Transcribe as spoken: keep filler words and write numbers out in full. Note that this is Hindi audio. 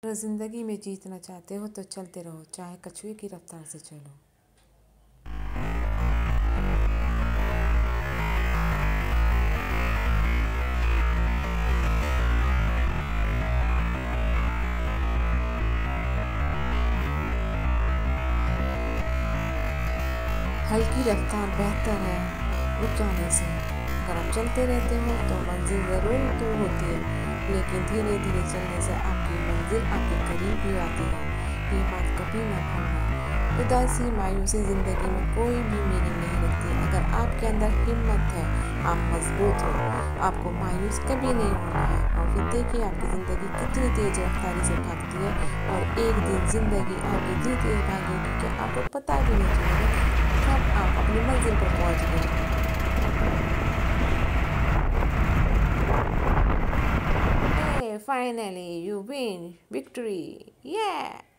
अगर ज़िंदगी में जीतना चाहते हो तो चलते रहो, चाहे कछुए की रफ्तार से चलो। हल्की रफ्तार बेहतर है रुक जाने से। अगर आप चलते रहते हो तो मंजिल ज़रूर दूर होती है, लेकिन धीरे धीरे चलने से आपकी मंजिल आपके करीब भी आती है। ये बात कभी ना भूलना। उदासी मायूसी ज़िंदगी में कोई भी मीनिंग नहीं रखती। अगर आपके अंदर हिम्मत है, आप मजबूत हो, आपको मायूस कभी नहीं होना है। और फिर देखिए आपकी ज़िंदगी कितनी तेज़ रफ्तारी से भागती है, और एक दिन ज़िंदगी आपकी इतनी तेज़ भागेगी कि आपको पता भी नहीं चलेगा कब आप अपनी मंजिल पर पहुंच गए। Hey, finally you win! Victory! Yeah!